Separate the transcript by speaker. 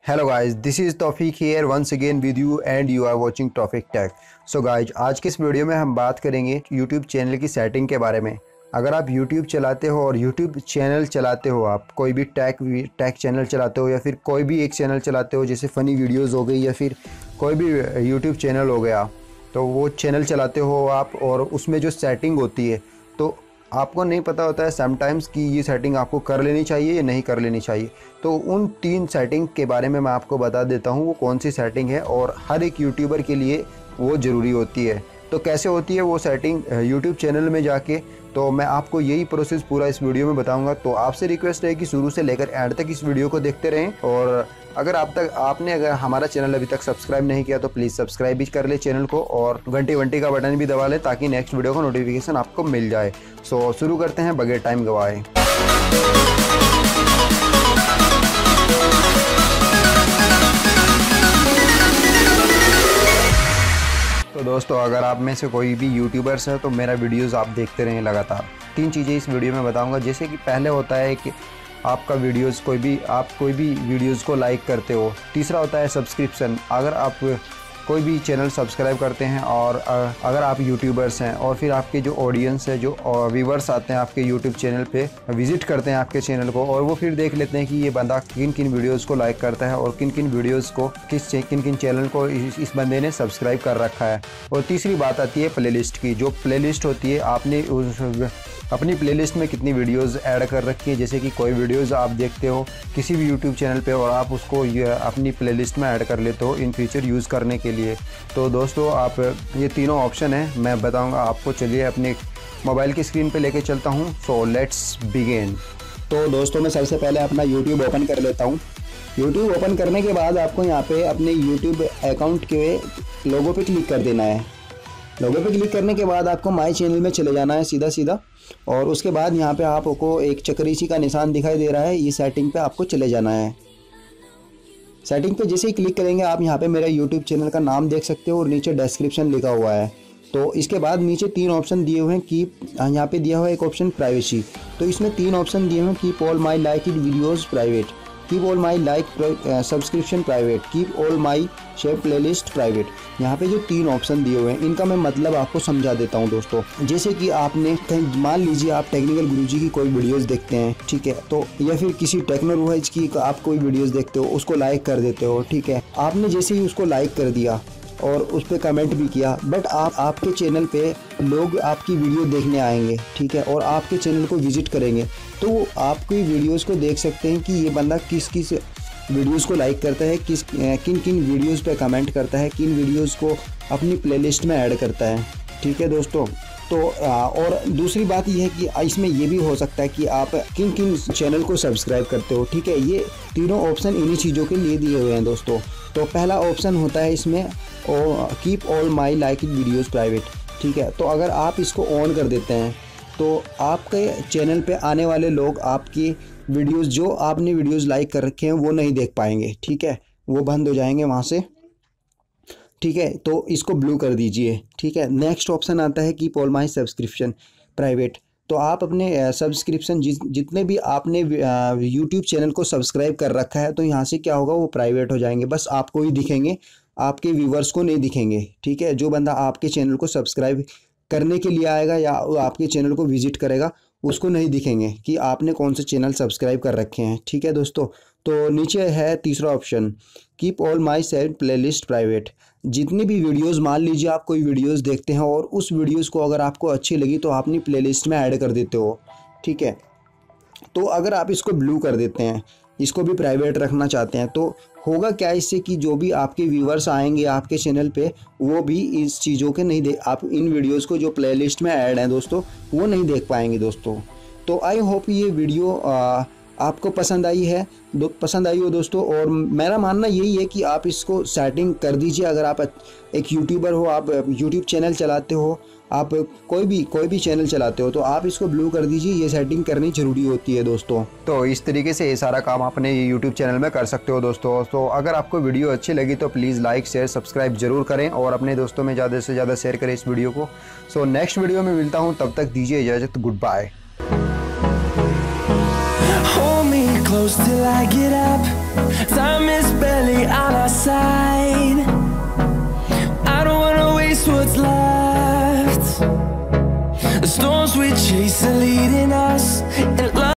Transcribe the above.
Speaker 1: Hello guys, this is Taufiq here once again with you and you are watching Taufiq tech. So guys, आज के इस video में हम बात करेंगे यूट्यूब चैनल की सेटिंग के बारे में। अगर आप यूट्यूब चलाते हो और यूट्यूब चैनल चलाते हो, आप कोई भी टैग चैनल चलाते हो या फिर कोई भी एक चैनल चलाते हो, जैसे फ़नी वीडियोज़ हो गई या फिर कोई भी यूट्यूब चैनल हो गया, तो वो चैनल चलाते हो आप और उसमें जो सेटिंग होती है तो आपको नहीं पता होता है समटाइम्स कि ये सेटिंग आपको कर लेनी चाहिए या नहीं कर लेनी चाहिए। तो उन 3 सेटिंग के बारे में मैं आपको बता देता हूँ वो कौन सी सेटिंग है और हर एक यूट्यूबर के लिए वो ज़रूरी होती है। तो कैसे होती है वो सेटिंग यूट्यूब चैनल में जाके, तो मैं आपको यही प्रोसेस पूरा इस वीडियो में बताऊंगा। तो आपसे रिक्वेस्ट है कि शुरू से लेकर एंड तक इस वीडियो को देखते रहें। और अगर अगर हमारा चैनल अभी तक सब्सक्राइब नहीं किया तो प्लीज़ सब्सक्राइब भी कर ले चैनल को और घंटी का बटन भी दबा ले ताकि नेक्स्ट वीडियो का नोटिफिकेशन आपको मिल जाए। सो शुरू करते हैं बगैर टाइम गवाए। तो दोस्तों, अगर आप में से कोई भी यूट्यूबर्स है तो मेरा वीडियोस आप देखते रहें लगातार। 3 चीज़ें इस वीडियो में बताऊंगा। जैसे कि पहले होता है कि आपका वीडियोस आप कोई भी वीडियोस को लाइक करते हो। तीसरा होता है सब्सक्रिप्शन। अगर आप कोई भी चैनल सब्सक्राइब करते हैं और अगर आप यूट्यूबर्स हैं और फिर आपके जो ऑडियंस है, जो व्यूवर्स आते हैं आपके यूट्यूब चैनल पे, विजिट करते हैं आपके चैनल को और वो फिर देख लेते हैं कि ये बंदा किन किन वीडियोस को लाइक करता है और किन किन वीडियोस को किन किन चैनल को इस बंदे ने सब्सक्राइब कर रखा है। और तीसरी बात आती है प्लेलिस्ट की। जो प्लेलिस्ट होती है, आपने अपनी प्लेलिस्ट में कितनी वीडियोस ऐड कर रखी है। जैसे कि कोई वीडियोस आप देखते हो किसी भी यूट्यूब चैनल पे और आप उसको अपनी प्लेलिस्ट में ऐड कर लेते हो इन फ्यूचर यूज़ करने के लिए। तो दोस्तों, आप ये तीनों ऑप्शन है मैं बताऊंगा आपको। चलिए अपने मोबाइल की स्क्रीन पे लेके चलता हूँ। So let's begin.
Speaker 2: तो दोस्तों, मैं सबसे पहले अपना यूट्यूब ओपन कर लेता हूँ। यूट्यूब ओपन करने के बाद आपको यहाँ पे अपने यूट्यूब अकाउंट के लोगो पे क्लिक कर देना है। लोगो पे क्लिक करने के बाद आपको माई चैनल में चले जाना है सीधा और उसके बाद यहाँ पे आपको एक चक्रीसी का निशान दिखाई दे रहा है, ये सेटिंग पे आपको चले जाना है। सेटिंग पे जैसे ही क्लिक करेंगे आप यहाँ पे मेरा यूट्यूब चैनल का नाम देख सकते हो और नीचे डिस्क्रिप्शन लिखा हुआ है। तो इसके बाद नीचे 3 ऑप्शन दिए हुए हैं। यहाँ पे दिया हुआ है एक ऑप्शन प्राइवेसी। तो इसमें 3 ऑप्शन दिए हुए हैं, keep all my like videos private, keep all my like subscription private, keep all my share playlist private. यहाँ पे जो 3 ऑप्शन दिए हुए हैं इनका मैं मतलब आपको समझा देता हूँ दोस्तों। जैसे कि आपने कहीं मान लीजिए आप टेक्निकल गुरुजी की कोई वीडियोस देखते हैं, ठीक है, तो या फिर किसी टेक्नोलॉजी की आप कोई वीडियोस देखते हो, उसको लाइक कर देते हो, ठीक है। आपने जैसे ही उसको लाइक कर दिया और उस पर कमेंट भी किया, बट आपके चैनल पे लोग आपकी वीडियो देखने आएंगे, ठीक है, और आपके चैनल को विजिट करेंगे, तो आपकी वीडियोस को देख सकते हैं कि ये बंदा किस किस वीडियोस को लाइक करता है, किन किन वीडियोस पे कमेंट करता है, किन वीडियोस को अपनी प्लेलिस्ट में ऐड करता है, ठीक है दोस्तों। तो और दूसरी बात यह है कि इसमें ये भी हो सकता है कि आप किन किन चैनल को सब्सक्राइब करते हो, ठीक है। ये तीनों ऑप्शन इन्हीं चीज़ों के लिए दिए हुए हैं दोस्तों। तो पहला ऑप्शन होता है इसमें keep all my like videos private, ठीक है। तो अगर आप इसको ऑन कर देते हैं तो आपके चैनल पे आने वाले लोग आपकी वीडियोज़, जो आपने वीडियोज़ लाइक कर रखे हैं, वो नहीं देख पाएंगे, ठीक है, वो बंद हो जाएंगे वहाँ से, ठीक है। तो इसको ब्लू कर दीजिए, ठीक है। नेक्स्ट ऑप्शन आता है keep all my subscription private. तो आप अपने सब्सक्रिप्शन जितने भी आपने यूट्यूब चैनल को सब्सक्राइब कर रखा है, तो यहाँ से क्या होगा, वो प्राइवेट हो जाएंगे, बस आपको ही दिखेंगे, आपके व्यूवर्स को नहीं दिखेंगे, ठीक है। जो बंदा आपके चैनल को सब्सक्राइब करने के लिए आएगा या आपके चैनल को विजिट करेगा, उसको नहीं दिखेंगे कि आपने कौन से चैनल सब्सक्राइब कर रखे हैं, ठीक है दोस्तों। तो नीचे है तीसरा option, keep all my save playlist private. जितनी भी वीडियोस, मान लीजिए आप कोई वीडियोस देखते हैं और उस वीडियोस को अगर आपको अच्छी लगी तो आप अपनी प्लेलिस्ट में ऐड कर देते हो, ठीक है। तो अगर आप इसको ब्लू कर देते हैं, इसको भी प्राइवेट रखना चाहते हैं, तो होगा क्या इससे कि जो भी आपके व्यूवर्स आएंगे आपके चैनल पे, वो भी इस चीज़ों के नहीं देख, आप इन वीडियोस को जो प्लेलिस्ट में ऐड हैं दोस्तों, वो नहीं देख पाएंगे दोस्तों। तो आई होप ये वीडियो आपको पसंद आई हो दोस्तों। और मेरा मानना यही है कि आप इसको सेटिंग कर दीजिए। अगर आप एक यूट्यूबर हो, आप यूट्यूब चैनल चलाते हो, आप कोई भी चैनल चलाते हो, तो आप इसको ब्लू कर दीजिए। ये सेटिंग करनी ज़रूरी होती है दोस्तों।
Speaker 1: तो इस तरीके से ये सारा काम अपने यूट्यूब चैनल में कर सकते हो दोस्तों। तो अगर आपको वीडियो अच्छी लगी तो प्लीज़ लाइक शेयर सब्सक्राइब जरूर करें और अपने दोस्तों में ज़्यादा से ज़्यादा शेयर करें इस वीडियो को। सो नेक्स्ट वीडियो में मिलता हूँ, तब तक दीजिए इजाज़त, good bye.
Speaker 3: Close till I get up. Time is barely storms we chase are leading us, and